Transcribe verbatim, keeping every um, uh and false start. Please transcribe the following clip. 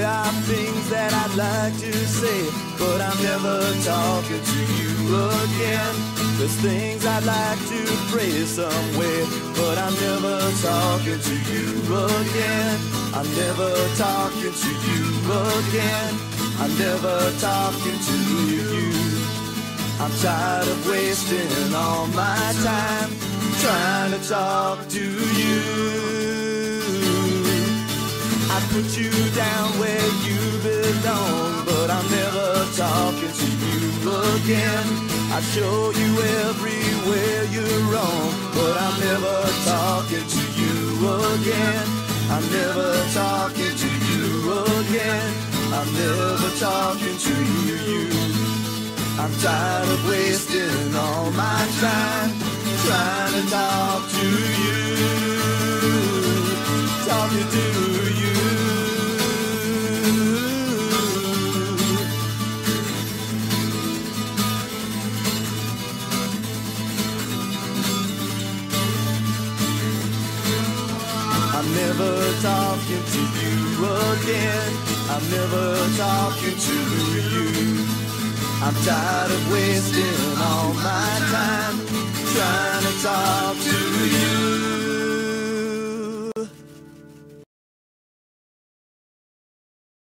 There are things that I'd like to say, but I'm never talking to you again. There's things I'd like to phrase somewhere, but I'm never talking to you again. I'm never talking to you again. I'm never talking to you. I'm tired of wasting all my time trying to talk to you. I put you down where you belong, but I'm never talking to you again. I show you everywhere you're wrong, but I'm never talking to you again. I'm never talking to you again. I'm never talking to you. I'm tired of wasting all my time trying to talk to you, talking to you. I'm never talking to you again. I'm never talking to you. I'm tired of wasting